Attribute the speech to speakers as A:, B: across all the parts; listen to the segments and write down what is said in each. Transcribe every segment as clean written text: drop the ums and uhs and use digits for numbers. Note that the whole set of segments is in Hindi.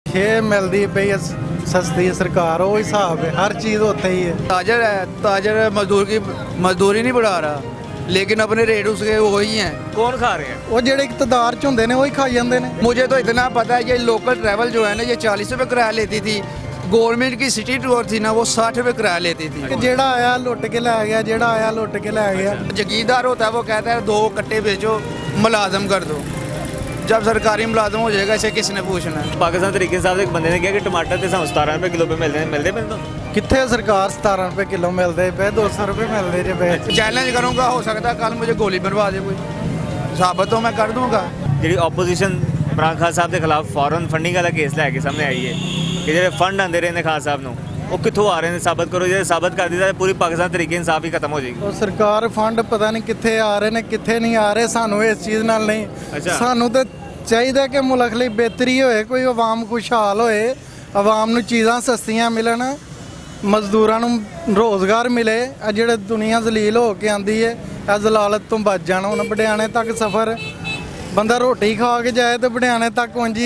A: खे मिलती पई सस्ती सरकार, वो हिसाब है, हर चीज़ होते ही है।
B: ताजर है, ताजर मजदूर की मजदूरी नहीं बढ़ा रहा, लेकिन अपने रेट उसके वही हैं।
C: कौन खा रहे हैं?
A: वो जेडे इकतदार च होंदे ने वही खाई जाते हैं।
B: मुझे तो इतना पता है कि लोकल ट्रैवल जो है ना, ये 40 रुपये किराया लेती थी। गवर्नमेंट की सिटी टूर थी ना, वो 60 रुपये किराया लेती थी।
A: जेड़ा आया लुट के लै गया, जेड़ा आया लुट के लै गया।
B: जगीरदार होता है, वो कहता है 2 कट्टे बेचो, मुलाजम कर दो। जब सरकारी मुलाजम हो जाएगा, इसे किसने पूछना है?
C: पाकिस्तान तरीके साहब एक बंदे ने कहा कि टमाटर तो 17 रुपये किलो पे मिलते पे तो
A: कितने सरकार 17 रुपये किलो मिलते पे, 200 रुपये मिलते जे पे।
B: चैलेंज करूँगा, हो सकता है कल मुझे गोली बनवा दे कोई, साबित तो मैं कर दूँगा।
C: जी ओपोजिशन इमरान खान साहब के खिलाफ फॉरन फंडिंग वाला केस लैके सामने आई है कि जो फंड आते रहे ने खान साहब को, वो कितों आ रहे हैं, साबित करो। जो साबित कर दिया पूरी पाकिस्तान तरीके इंसाफ ही खत्म हो जाएगी।
A: और सरकार फंड पता नहीं कितने आ रहे ने कितने नहीं आ रहे, सानू इस चीज़ नाल नहीं।
C: अच्छा।
A: सानू तो चाहिए कि मुल्क ਲਈ बेहतरी होए, कोई आवाम खुशहाल होए, आवाम ਨੂੰ चीज़ां सस्तियां मिलन, मजदूरां ਨੂੰ रोज़गार मिले। ਜਿਹੜੇ दुनिया जलील हो के आंदी है, इस जलालत तो बच जाना। ਹੁਣ ਬੜਿਆਣੇ तक सफ़र बंदा रोटी खा के जाए तो बड़ियाने तक उंजी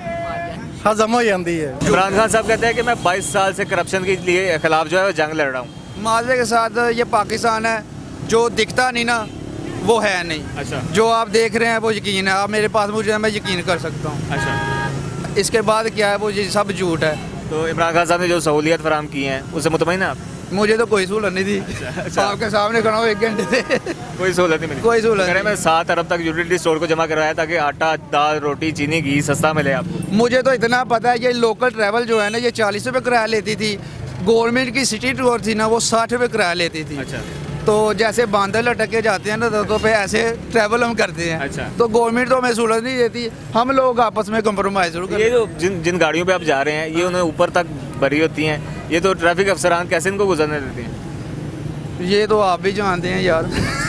A: हजम हो जाती है।
C: इमरान खान साहब कहते हैं कि मैं 22 साल से करप्शन के लिए खिलाफ जो है वो जंग लड़ रहा हूँ।
B: माजरे के साथ ये पाकिस्तान है, जो दिखता नहीं ना वो है नहीं।
C: अच्छा।
B: जो आप देख रहे हैं वो यकीन है, आप मेरे पास मुझे, मैं यकीन कर सकता हूँ।
C: अच्छा।
B: इसके बाद क्या है, वो ये सब झूठ है।
C: तो इमरान खान साहब ने जो सहूलियत फराम की हैं उससे मुतमईन है आप?
B: मुझे तो कोई सहूलत नहीं थी।
C: अच्छा।
B: आपके सामने खड़ा हूँ 1 घंटे से,
C: कोई सहूलत नहीं मिली?
B: कोई सहूलत
C: नहीं। मैं 7 अरब तक यूटिलिटी स्टोर को जमा करवाया ताकि आटा, दाल, रोटी, चीनी, घी सस्ता मिले आपको।
B: मुझे तो इतना पता है कि लोकल ट्रैवल जो है ना, ये 40 रुपये किराया लेती थी। गवर्नमेंट की सिटी टूर थी ना, वो 60 रुपये किराया लेती थी।
C: अच्छा।
B: तो जैसे बांधर लटक के जाते हैं ना, तो पे ऐसे ट्रैवल हम करते हैं।
C: अच्छा।
B: तो गवर्नमेंट तो हमें सहूलत नहीं देती, हम लोग आपस में कंप्रोमाइज जरूर करते हैं।
C: ये जो जिन गाड़ियों पे आप जा रहे हैं, ये उन्हें ऊपर तक भरी होती हैं, ये तो ट्रैफिक अफसरान कैसे इनको गुजरने देते हैं?
B: ये तो आप भी जानते हैं यार।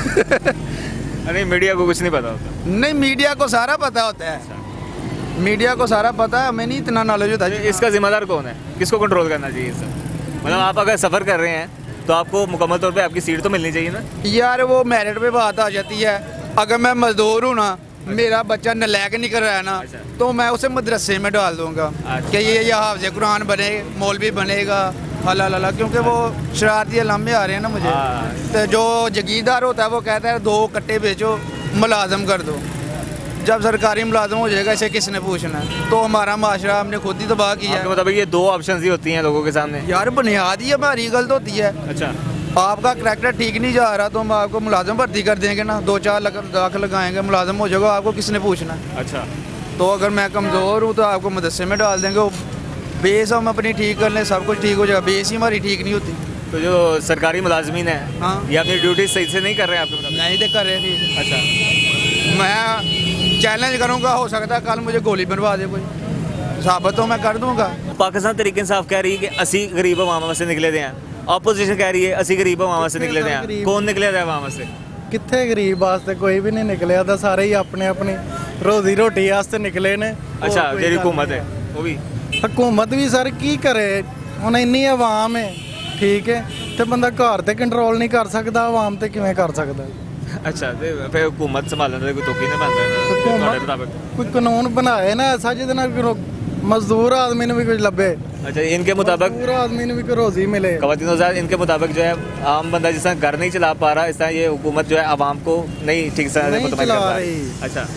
C: अरे मीडिया को कुछ नहीं पता होता।
B: नहीं, मीडिया को सारा पता होता है, मीडिया को सारा पता है, हमें नहीं इतना नॉलेज होता है।
C: इसका जिम्मेदार कौन है? किसको कंट्रोल करना चाहिए इससे? मतलब आप अगर सफ़र कर रहे हैं तो आपको मुकम्मल तौर पे आपकी सीट तो मिलनी चाहिए ना
B: यार। वो मेरिट पे बात आ जाती है। अगर मैं मजदूर हूँ ना, मेरा बच्चा नलायक निकल रहा है ना, तो मैं उसे मदरसे में डाल दूंगा कि ये हाफ़िज़ कुरान बने, मौलवी बनेगा, अल्लाह, क्योंकि वो शरारती लम्हे आ रहे हैं ना मुझे। तो जो जगीरदार होता है वो कहता है 2 कट्टे बेचो, मुलाजम कर दो। जब सरकारी मुलाजम हो जाएगा, इसे किसने पूछना है? तो हमारा माशरा हमने खुद ही तबाह किया है।
C: मतलब ये 2 ऑप्शन ही होती हैं लोगों के सामने
B: यार। बुनियाद ही हमारी गलत होती है।
C: अच्छा।
B: आपका करैक्टर ठीक नहीं जा रहा तो हम आपको मुलाजम भर्ती कर देंगे ना, 2-4 लाख लगाएंगे, मुलाजम हो जाएगा, आपको किसने पूछना है?
C: अच्छा।
B: तो अगर मैं कमज़ोर हूँ तो आपको मदरसे में डाल देंगे। वो बेस हम अपनी ठीक कर लें, सब कुछ ठीक हो जाएगा। बेस ही हमारी ठीक नहीं होती।
C: तो जो सरकारी मुलाजमीन है,
B: हाँ,
C: ये अपनी ड्यूटी सही से नहीं कर रहे हैं आपके मतलब?
B: नहीं तो कर रहे थे।
C: अच्छा।
B: मैं चैलेंज करूँगा, हो सकता है कल मुझे गोली बनवा दे कोई, साबित तो मैं कर दूँगा।
C: पाकिस्तान तरीके इंसाफ कह रही है कि असी गरीब अवाम से निकले थे हैं, ऑपोजिशन कह रही है असी गरीब अवाम से निकले थे हैं। कौन निकले थे अवाम से?
A: कितने गरीब वास्ते कोई भी नहीं निकलिया था, सारे ही अपने अपनी रोजी रोटी वास्ते निकले ने।
C: अच्छा। जी हुकूमत है वो भी,
A: हुकूमत भी सर की करे, ਹੁਣ ਇੰਨੀ आवाम है, ठीक है, तो बंदा घर ते कंट्रोल नहीं कर सकता, आवाम ते किवें कर सकता?
C: अच्छा। ते फिर हुकूमत संभालने का कोई तोकी नहीं बनता
A: हुकूमत कोई कानून बनाए ना ऐसा जिहदे नाल मजदूर आदमी भी कुछ लभे।
C: अच्छा। इनके मुताबिक
A: मजदूर आदमी भी कोई रोजी मिले।
C: ख़वातीन इनके मुताबिक जो है आम बंदा जिस तरह घर नहीं चला पा रहा, इस तरह ये हुकूमत जो है आवाम को नहीं ठीक से मुतमईन कर रही। अच्छा।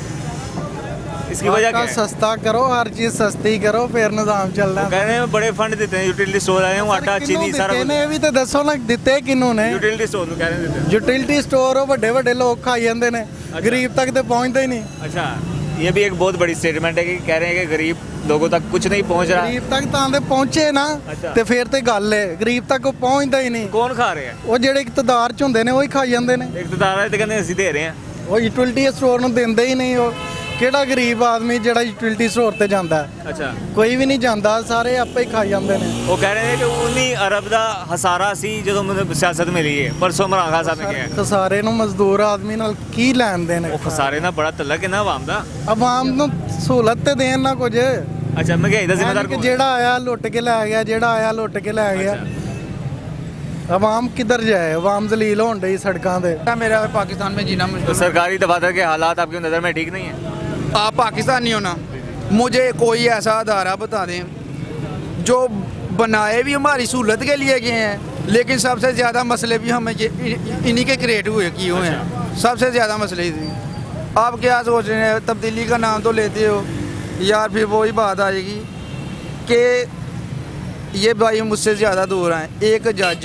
C: इसकी वजह क्या है?
A: सस्ता करो, हर चीज सस्ती करो, फिर निजाम चलना।
C: कह रहे हैं बड़े फंड देते हैं, यूटिलिटी स्टोर आए हैं, आटा, चीनी सारा कुछ।
A: ये भी तो दसो ना, दिते किन्नू ने?
C: यूटिलिटी स्टोर कह रहे हैं देते।
A: यूटिलिटी स्टोर हो, बड़े लोग खाई जाते हैं, गरीब तक तो पहुंचते ही नहीं।
C: अच्छा। ये भी एक बहुत बड़ी स्टेटमेंट है कि कह रहे हैं कि गरीब लोगों तक कुछ नहीं पहुंच रहा।
A: गरीब तक तो पहुंचे ना।
C: अच्छा।
A: तो फिर तो गल है, गरीब तक वो पहुंचता ही नहीं।
C: कौन खा रहे हैं?
A: वो जेडे इकतदार च होंदे ने वही खाई जाते हैं।
C: इकतदार है तो कहते ਅਸੀਂ ਦੇ ਰਹੇ हैं।
A: वो यूटिलिटी स्टोर ਨੂੰ ਦਿੰਦੇ ही नहीं। वो ਕਿਹੜਾ ਗਰੀਬ ਆਦਮੀ ਜਿਹੜਾ यूटिलिटी स्टोर ਤੇ ਜਾਂਦਾ?
C: अच्छा।
A: ਕੋਈ ਵੀ ਨਹੀਂ ਜਾਂਦਾ, ਸਾਰੇ ਆਪੇ ਹੀ ਖਾਈ ਜਾਂਦੇ ਨੇ।
C: वो कह रहे हैं कि 19 अरब ਦਾ ਹਸਾਰਾ ਸੀ ਜਦੋਂ ਮੈਨੂੰ ਸਿਆਸਤ ਮਿਲੀ ਹੈ। परसों इमरान खान साहब ने किया है।
A: ਖਸਾਰੇ ਨੂੰ ਮਜ਼ਦੂਰ ਆਦਮੀ ਨਾਲ ਕੀ ਲੈਣ ਦੇਣ?
C: ਉਹ ਖਸਾਰੇ ਨਾਲ ਬੜਾ ਤਲਕ ਹੈ ਨਾ ਆਵਾਮ ਦਾ।
A: ਆਵਾਮ ਨੂੰ ਸਹੂਲਤ ਤੇ ਦੇਣ ਨਾ ਕੁਝ।
C: अच्छा। महंगाई ਦਾ ਜ਼ਿੰਮੇਦਾਰ
A: ਕਿ
C: ਕੌਣ?
A: ਜਿਹੜਾ ਆਇਆ ਲੁੱਟ ਕੇ ਲੈ ਗਿਆ, ਜਿਹੜਾ ਆਇਆ ਲੁੱਟ ਕੇ ਲੈ ਗਿਆ। आवाम किधर जाए? आवाम जलील होने डई सड़कों पे।
B: मेरा पाकिस्तान में जीना मुश्किल।
C: तो सरकारी दफातर के हालात आपकी नज़र में ठीक नहीं है?
B: आप पाकिस्तानी हो ना, मुझे कोई ऐसा अदारा बता दें जो बनाए भी हमारी सहूलत के लिए गए हैं, लेकिन सबसे ज़्यादा मसले भी हमें इन्हीं के क्रिएट किए हुए हैं। सबसे ज़्यादा मसले ही। आप क्या सोच रहे हैं, तब्दीली का नाम तो लेते हो यार, फिर वही बात आएगी कि ये भाई मुझसे ज़्यादा दूर हैं। एक जज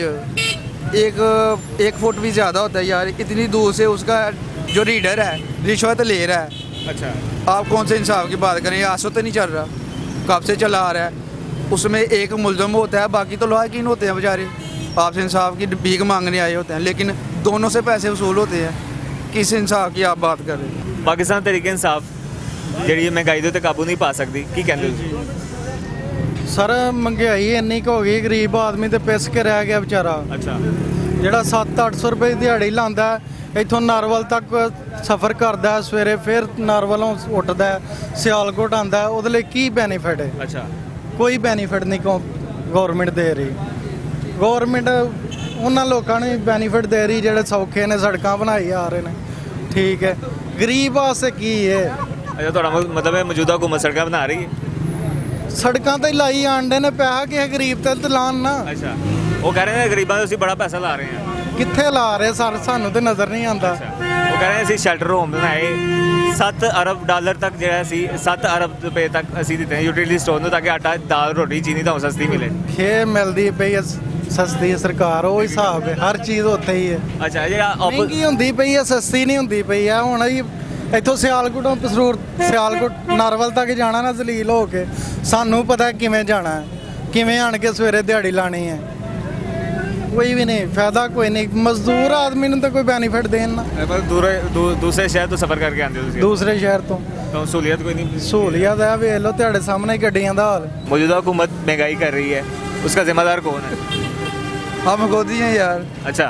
B: एक फुट भी ज़्यादा होता है यार, इतनी दूर से उसका जो रीडर है रिश्वत ले रहा है।
C: अच्छा,
B: आप कौन से इंसाफ की बात करें? आसो तो नहीं चल रहा, कब से चला आ रहा है। उसमें एक मुल्ज़म होता है, बाकी तो लायकीन होते हैं बेचारे, आपसे इंसाफ की भीख मांगने आए होते हैं, लेकिन दोनों से पैसे वसूल होते हैं। किस इंसाफ की आप बात कर रहे हैं?
C: पाकिस्तान तरीके इंसाफ ਜਿਹੜੀ ਮਹਿੰਗਾਈ ਦੇ ਉੱਤੇ ਕਾਬੂ ਨਹੀਂ ਪਾ ਸਕਦੀ, ਕੀ ਕਹਿੰਦੇ ਹੋ ਜੀ?
A: ਸਰ ਮਹਿੰਗਾਈ ਇੰਨੀ ਕੁ ਹੋ ਗਈ, ਗਰੀਬ ਆਦਮੀ ਤੇ ਪਿਸ ਕੇ ਰਹਿ ਗਿਆ ਵਿਚਾਰਾ।
C: ਅੱਛਾ,
A: ਜਿਹੜਾ 700-800 ਰੁਪਏ ਦੀ ਦਿਹਾੜੀ ਲਾਉਂਦਾ ਇੱਥੋਂ ਨਾਰਵਲ ਤੱਕ ਸਫ਼ਰ ਕਰਦਾ, ਸਵੇਰੇ ਫਿਰ ਨਾਰਵਲੋਂ ਉੱਠਦਾ, ਸਿਆਲਕੋਟ ਆਉਂਦਾ, ਉਹਦੇ ਲਈ ਕੀ ਬੈਨੀਫਿਟ ਹੈ?
C: ਅੱਛਾ,
A: ਕੋਈ ਬੈਨੀਫਿਟ ਨਹੀਂ ਗੌਰਮੈਂਟ ਦੇ ਰਹੀ। ਗੌਰਮੈਂਟ ਉਹਨਾਂ ਲੋਕਾਂ ਨੂੰ ਬੈਨੀਫਿਟ ਦੇ ਰਹੀ ਜਿਹੜੇ ਸੌਖੇ ਨੇ, ਸੜਕਾਂ ਬਣਾਈ ਆ ਰਹੇ ਨੇ, ਠੀਕ ਹੈ। ਗਰੀਬ ਵਾਸਤੇ ਕੀ ਹੈ?
C: ਅੱਛਾ, ਤੁਹਾਡਾ ਮਤਲਬ ਹੈ ਮੌਜੂਦਾ ਹੁਕੂਮਤ ਸੜਕਾਂ ਬਣਾ ਰਹੀ ਹੈ?
A: ਸੜਕਾਂ ਤੇ ਲਾਈ ਆਂਡੇ ਨੇ ਪੈਸਾ, ਕਿਸੇ ਗਰੀਬ ਤੇ ਲਾਣ ਨਾ।
C: ਅੱਛਾ, ਉਹ ਕਹਿ ਰਹੇ ਨੇ ਗਰੀਬਾਂ ਦੇ ਅਸੀਂ ਬੜਾ ਪੈਸਾ ਲਾ ਰਹੇ ਹਾਂ।
A: ਕਿੱਥੇ ਲਾ ਰਹੇ ਸਰ? ਸਾਨੂੰ ਤੇ ਨਜ਼ਰ ਨਹੀਂ ਆਉਂਦਾ।
C: ਉਹ ਕਹਿ ਰਹੇ ਅਸੀਂ ਸ਼ੈਲਟਰ ਹੋਮ ਬਣਾਏ, 7 ਅਰਬ ਡਾਲਰ ਤੱਕ ਜਿਹੜਾ ਸੀ 7 ਅਰਬ ਰੁਪਏ ਤੱਕ ਅਸੀਂ ਦਿੱਤੇ ਯੂਟਿਲਿਟੀ ਸਟੋਰ ਨੂੰ, ਤਾਂ ਕਿ ਆਟਾ, ਦਾਲ, ਰੋਟੀ, ਚੀਨੀ ਤੁਹਾਨੂੰ ਸਸਤੀ ਮਿਲੇ।
A: ਇਹ ਮਿਲਦੀ ਪਈ ਸਸਤੀ ਸਰਕਾਰ, ਉਹ ਹਿਸਾਬ ਹੈ, ਹਰ ਚੀਜ਼ ਉੱਥੇ ਹੀ ਹੈ।
C: ਅੱਛਾ, ਜਿਹੜਾ
A: ਮਹਿੰਗੀ ਹੁੰਦੀ ਪਈ ਹੈ, ਸਸਤੀ ਨਹੀਂ ਹੁੰਦੀ ਪਈ ਹੈ। ਹੁਣ ਅਸੀਂ ਇੱਥੋਂ ਸਿਆਲਕੋਟੋਂ ਸਿਆਲਕੋਟ ਨਾਰਵਲ ਤੱਕ ਜਾਣਾ ਨਾ ਜ਼ਲੀਲ ਹੋ ਕੇ, ਸਾਨੂੰ ਪਤਾ ਕਿਵੇਂ ਜਾਣਾ ਹੈ, ਕਿਵੇਂ ਆਣ ਕੇ ਸਵੇਰੇ ਦਿਹਾੜੀ ਲਾਣੀ ਹੈ। ਕੋਈ ਵੀ ਨਹੀਂ ਫਾਇਦਾ, ਕੋਈ ਨਹੀਂ। ਮਜ਼ਦੂਰ ਆਦਮੀ ਨੂੰ ਤਾਂ ਕੋਈ ਬੈਨੀਫਿਟ ਦੇਣ ਨਾ।
C: ਦੂਸਰੇ ਸ਼ਹਿਰ ਤੋਂ ਸਫ਼ਰ ਕਰਕੇ ਆਉਂਦੇ ਹੋ ਤੁਸੀਂ?
A: ਦੂਸਰੇ ਸ਼ਹਿਰ ਤੋਂ
C: ਤਾਂ ਸਹੂਲੀਅਤ ਕੋਈ ਨਹੀਂ?
A: ਸਹੂਲੀਅਤ ਹੈ, ਵੇਖ ਲਓ ਤੁਹਾਡੇ ਸਾਹਮਣੇ ਗੱਡੀਆਂ ਦਾ ਹਾਲ।
C: मौजूदा हुकूमत महंगाई कर रही है, उसका जिम्मेदार कौन है?
B: हम खुद ही हैं यार।
C: अच्छा,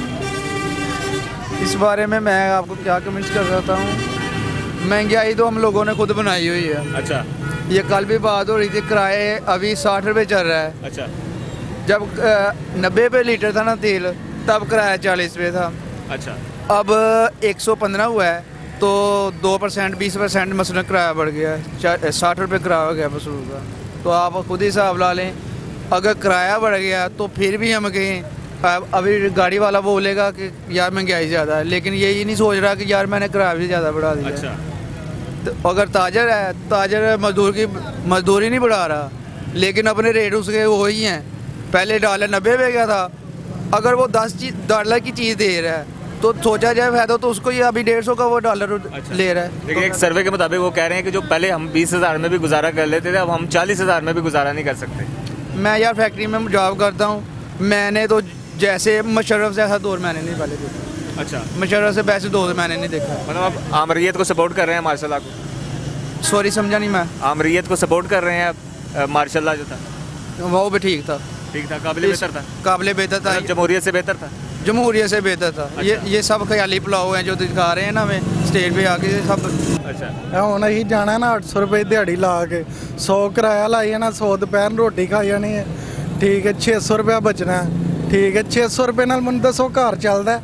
B: इस बारे में मैं आपको क्या कमेंट्स कर सकता हूँ? महंगाई तो हम लोगों ने खुद बनाई हुई है।
C: अच्छा,
B: ये कल भी बात हो रही थी, किराए अभी 60 रुपये चल रहा है।
C: अच्छा,
B: जब 90 रुपये लीटर था ना तेल, तब किराया 40 रुपये था।
C: अच्छा,
B: अब 115 हुआ है, तो 2% 20% मसलन किराया बढ़ गया है। 60 रुपये किराया हो गया वसूल का। तो आप खुद ही हिसाब ला लें, अगर किराया बढ़ गया तो फिर भी हम कहें, अभी गाड़ी वाला बोलेगा कि यार महंगाई ज़्यादा है, लेकिन यही नहीं सोच रहा कि यार मैंने किराया भी ज़्यादा बढ़ा दिया।
C: अच्छा,
B: तो अगर ताजर है, ताजर मजदूर की मजदूरी नहीं बढ़ा रहा, लेकिन अपने रेट उसके वही हैं। पहले $90 रुपये गया था, अगर वो $10 की चीज़ दे रहा है तो सोचा जाए फायदा, तो उसको ये अभी 150 का वो डॉलर ले रहा है।
C: लेकिन एक सर्वे के मुताबिक वो कह रहे हैं कि जो पहले हम 20,000 में भी गुजारा कर लेते थे, अब हम 40,000 में भी गुजारा नहीं कर सकते।
B: मैं यार फैक्ट्री में जॉब करता हूँ, मैंने तो जैसे मुशर्रफ जैसा दौर मैंने नहीं पहले देखा।
C: अच्छा,
B: मुशर्रफ से वैसे दौर मैंने नहीं देखा।
C: मतलब आप आमरीत को सपोर्ट कर रहे हैं मार्शल को?
B: सॉरी समझा नहीं मैं।
C: आमरीत को सपोर्ट कर रहे हैं? मार्शल जो था
B: वो भी ठीक था,
C: ठीक था, काबिल बेहतर था,
B: काबिल बेहतर था,
C: जमहूरियत से बेहतर था,
B: जमहूरियत से बेहतर था।
C: अच्छा।
B: ये सब ख्याली पुलाव हैं जो दिखा रहे हैं ना हमें स्टेज पे आके सब।
C: अच्छा,
A: ਹੁਣ ਅਸੀਂ ਜਾਣਾ ਨਾ 800 ਰੁਪਏ ਦਿਹਾੜੀ ਲਾ ਕੇ 100 ਕਿਰਾਇਆ ਲਾਈ ਜਾਣਾ, 100 ਦੁਪਹਿਰ ਨੂੰ ਰੋਟੀ ਖਾਈ ਜਾਣੀ ਹੈ, ਠੀਕ ਹੈ। 600 ਰੁਪਇਆ ਬਚਣਾ, ਠੀਕ ਹੈ। 600 ਰੁਪਏ ਨਾਲ ਮੈਨੂੰ ਦੱਸੋ ਘਰ ਚੱਲਦਾ?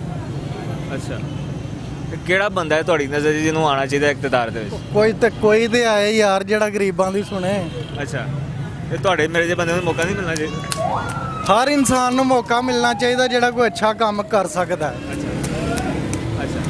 C: ਅੱਛਾ, ਕਿਹੜਾ ਬੰਦਾ ਹੈ ਤੁਹਾਡੀ ਨਜ਼ਰ 'ਚ ਜਿਹਨੂੰ ਆਉਣਾ ਚਾਹੀਦਾ ਇਕਤਦਾਰ ਦੇ ਵਿੱਚ?
A: ਕੋਈ ਤੇ ਆਏ ਯਾਰ ਜਿਹੜਾ ਗਰੀਬਾਂ ਦੀ ਸੁਣੇ।
C: ਅੱਛਾ, ਇਹ ਤੁਹਾਡੇ ਮੇਰੇ ਜਿਹੇ ਬੰਦੇ ਨੂੰ ਮੌਕਾ ਨਹੀਂ ਮਿਲਣਾ ਚਾਹੀਦਾ?
A: ਹਰ ਇਨਸਾਨ ਨੂੰ ਮੌਕਾ ਮਿਲਣਾ ਚਾਹੀਦਾ ਜਿਹੜਾ ਕੋਈ ਅੱਛਾ ਕੰਮ ਕਰ ਸਕਦਾ ਹੈ,
C: ਅੱਛਾ,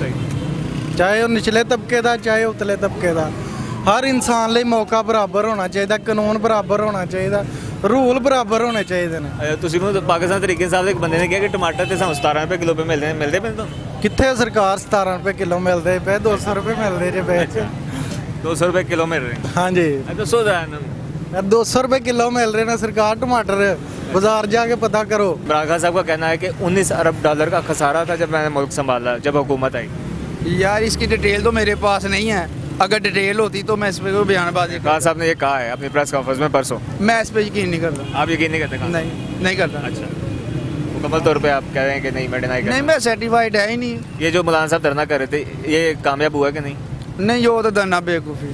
C: ਸਹੀ।
A: ਚਾਹੇ ਉਹ ਨਿਚਲੇ ਤਬਕੇ ਦਾ, ਚਾਹੇ ਉਤਲੇ ਤਬਕੇ ਦਾ। ਹਰ ਇਨਸਾਨ ਲਈ ਮੌਕਾ ਬਰਾਬਰ ਹੋਣਾ ਚਾਹੀਦਾ, ਕਾਨੂੰਨ ਬਰਾਬਰ ਹੋਣਾ ਚਾਹੀਦਾ, ਰੂਲ ਬਰਾਬਰ ਹੋਣੇ ਚਾਹੀਦੇ ਨੇ।
C: ਤੁਸੀਂ ਮੈਨੂੰ ਪਾਕਿਸਤਾਨ ਤਰੀਕੇ ਸਾਹਿਬ ਦੇ ਇੱਕ ਬੰਦੇ ਨੇ ਕਿਹਾ ਕਿ ਟਮਾਟਰ ਤੇ ਸਾਨੂੰ 17 ਰੁਪਏ ਕਿਲੋ ਪੇ ਮਿਲਦੇ ਪਏ ਤਾਂ
A: ਕਿੱਥੇ ਸਰਕਾਰ 17 ਰੁਪਏ ਕਿਲੋ ਮਿਲਦੇ ਪਏ, 200 ਰੁਪਏ ਮਿਲਦੇ ਜੇ ਪਏ।
C: 200 ਰੁਪਏ ਕਿਲੋ ਮਿਲ ਰਹੇ?
A: ਹਾਂਜੀ,
C: ਦੱਸੋ ਜ਼ਰਾ।
A: 200 रुपए किलो मिल रहे हैं सरकार टमाटर, बाजार जाके पता करो।
C: इमरान खान साहब का कहना है कि 19 अरब डॉलर का खसारा था जब मैंने मुल्क संभाला, जब हुकूमत आई।
B: यार इसकी डिटेल तो मेरे पास नहीं है, अगर डिटेल होती तो मैं इस पर कोई बयानबाजी।
C: खान साहब ने ये कहा है अपनी प्रेस कॉन्फ्रेंस में परसों।
B: मैं इस पर यकीन नहीं करता।
C: आप यकीन नहीं करते?
B: नहीं करता।
C: अच्छा, मुकम्मल तौर पे आप कह रहे हैं कि नहीं मैं डिनाई
B: नहीं, मैं सर्टिफाइड है ही नहीं।
C: ये जो मौलाना साहब धरना कर रहे थे, ये कामयाब हुआ कि नहीं?
B: नहीं, वो तो धरना बेवकूफ़ी,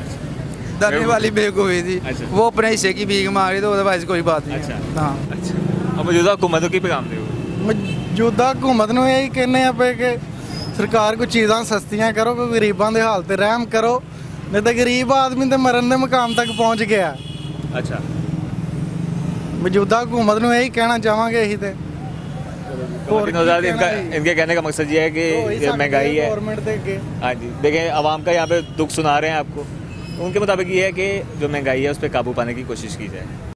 B: धरने वाली बेवकूफ़ी थी।
C: अच्छा।
B: वो अपने हिस्से की भीख मांग रही, तो अदरवाइज कोई बात नहीं।
C: अच्छा।
B: हाँ,
C: अच्छा, अब मौजूदा हुकूमत को की पैगाम दे?
A: ਮੌਜੂਦਾ ਹੁਕੂਮਤ ਨੂੰ ਇਹੀ ਕਹਿੰਦੇ ਆ ਪਏ ਕਿ ਸਰਕਾਰ ਕੋਈ ਚੀਜ਼ਾਂ ਸਸਤੀਆਂ ਕਰੋ, ਕੋਈ ਗਰੀਬਾਂ ਦੇ ਹਾਲ ਤੇ ਰਹਿਮ ਕਰੋ, नहीं तो गरीब आदमी तो मरण के मुकाम तक पहुँच गया।
C: अच्छा,
A: मौजूदा हुकूमत को यही कहना चाहांगे यही तो
C: लेकिन आज़ाद इनके कहने का मकसद ये है कि ये महंगाई है।
A: गवर्नमेंट दे के
C: हाँ जी, देखें आवाम का यहाँ पे दुख सुना रहे हैं आपको। उनके मुताबिक ये है कि जो महंगाई है उस पर काबू पाने की कोशिश की जाए।